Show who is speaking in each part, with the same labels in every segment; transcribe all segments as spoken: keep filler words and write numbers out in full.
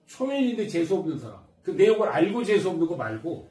Speaker 1: 초면인데 재수없는 사람. 그 내용을 알고 재수없는 거 말고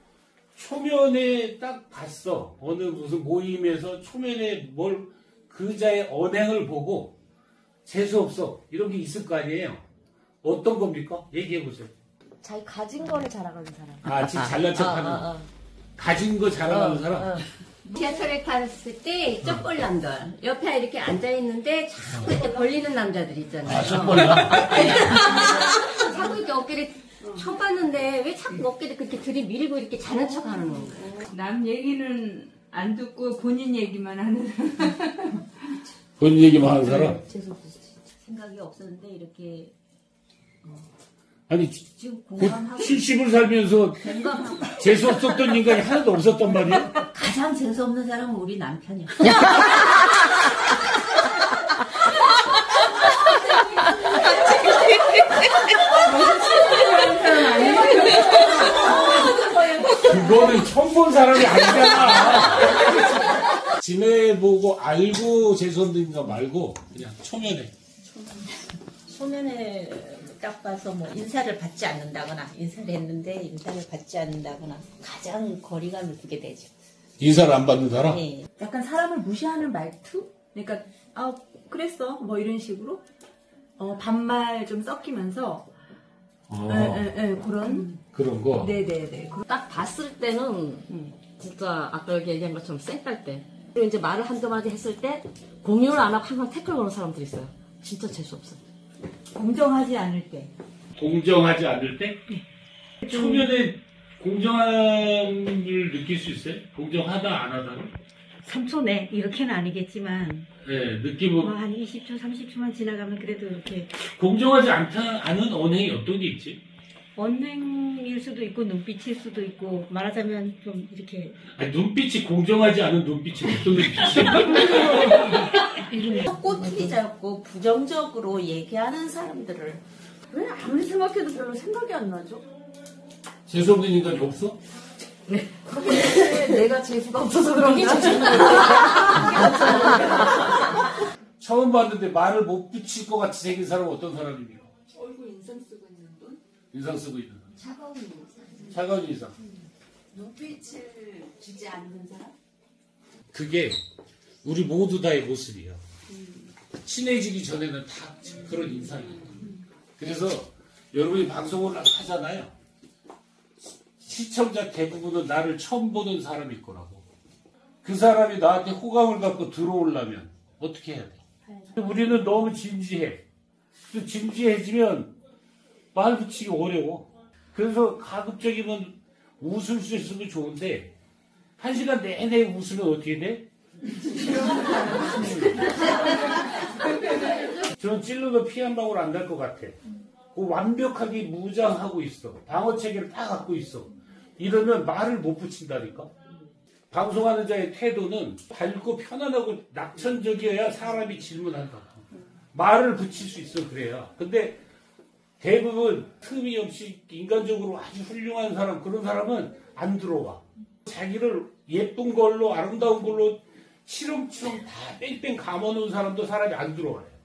Speaker 1: 초면에 딱 봤어. 어느 무슨 모임에서 초면에 뭘 그자의 언행을 보고 재수없어. 이런 게 있을 거 아니에요. 어떤 겁니까? 얘기해보세요.
Speaker 2: 자기 가진 거를 자랑하는 사람.
Speaker 1: 아, 지금 잘난 척하는.
Speaker 2: 어, 어, 어.
Speaker 1: 가진 거 자랑하는
Speaker 2: 어,
Speaker 1: 사람?
Speaker 2: 어.
Speaker 3: 지하철에 갔을 때 쪽벌남들 옆에 이렇게 앉아있는데 자꾸 이렇게 벌리는 남자들 있잖아요.
Speaker 1: 아, 쪽벌남?
Speaker 3: 자꾸 이렇게 어깨를 쳐봤는데 왜 자꾸 어깨를 그렇게 들이밀고 이렇게 자는 척하는 건가요?
Speaker 4: 남 얘기는 안 듣고 본인 얘기만 하는 사람.
Speaker 1: 본인 얘기만 하는 사람?
Speaker 3: 생각이 없었는데 이렇게
Speaker 1: 아니,
Speaker 3: 지금 공감하고
Speaker 1: 칠십을 살면서
Speaker 3: 공감하고
Speaker 1: 재수없었던 인간이 하나도 없었단 말이에요?
Speaker 3: 가장 재수없는 사람은 우리 남편이야.
Speaker 1: 그거는 처음 본 사람이 아니잖아. 지내보고 알고 재수없는 인간 말고 그냥 초면에.
Speaker 5: 초면에 딱 봐서 뭐 인사를 받지 않는다거나 인사를 했는데 인사를 받지 않는다거나 가장 거리감을 두게 되죠.
Speaker 1: 인사를 안 받는 사람?
Speaker 5: 네.
Speaker 4: 약간 사람을 무시하는 말투? 그러니까 아 그랬어 뭐 이런 식으로 어, 반말 좀 섞이면서
Speaker 1: 어,
Speaker 4: 예, 예, 예, 그런
Speaker 1: 그런 거.
Speaker 4: 네네네.
Speaker 2: 딱 봤을 때는 진짜 아까 여기 얘기한 것처럼 쌩깔 때. 그리고 이제 말을 한두 마디 했을 때 공유를 안 하고 항상 태클 거는 사람들이 있어요. 진짜 재수없어.
Speaker 4: 공정하지 않을 때.
Speaker 1: 공정하지 않을 때? 초면에 공정함을 느낄 수 있어요? 공정하다 안 하다는?
Speaker 6: 삼 초 내 이렇게는 아니겠지만
Speaker 1: 네,
Speaker 6: 뭐
Speaker 1: 느낌은
Speaker 6: 한 이십 초, 삼십 초만 지나가면 그래도 이렇게
Speaker 1: 공정하지 않다, 않은 언행이 어떤 게 있지?
Speaker 6: 언행일 수도 있고 눈빛일 수도 있고 말하자면 좀 이렇게
Speaker 1: 아니, 눈빛이 공정하지 않은 눈빛이 어떤 눈빛이에요?
Speaker 5: 꼬투리 잡고 부정적으로 얘기하는 사람들을
Speaker 2: 왜 아무리 생각해도 별로 생각이 안 나죠?
Speaker 1: 재수없는 인간이 없어?
Speaker 2: 내가 재수가 없어서 그런가?
Speaker 1: 처음 봤는데 말을 못 붙일 것 같이 생긴 사람은 어떤 사람입니까?
Speaker 3: 얼굴 인상 쓰고 있는 분?
Speaker 1: 인상 쓰고 있는 사람.
Speaker 3: 차가운 인상.
Speaker 1: 차가운 인상.
Speaker 3: 눈빛을 주지 않는 사람?
Speaker 1: 그게 우리 모두 다의 모습이야. 친해지기 전에는 다 그런 인상이에요. 그래서 여러분이 방송을 하잖아요. 시청자 대부분은 나를 처음 보는 사람일 거라고. 그 사람이 나한테 호감을 갖고 들어오려면 어떻게 해야 돼? 우리는 너무 진지해. 또 진지해지면 말 붙이기 어려워. 그래서 가급적이면 웃을 수 있으면 좋은데 한 시간 내내 웃으면 어떻게 돼? 저는 찔러도 피 한 방울 안 날 것 같아. 그 완벽하게 무장하고 있어. 방어체계를 다 갖고 있어. 이러면 말을 못 붙인다니까. 방송하는 자의 태도는 밝고 편안하고 낙천적이어야 사람이 질문한다. 말을 붙일 수 있어 그래야. 근데 대부분 틈이 없이 인간적으로 아주 훌륭한 사람, 그런 사람은 안 들어와. 자기를 예쁜 걸로 아름다운 걸로 치렁치렁 다 뺑뺑 감아놓은 사람도 사람이 안 들어와요.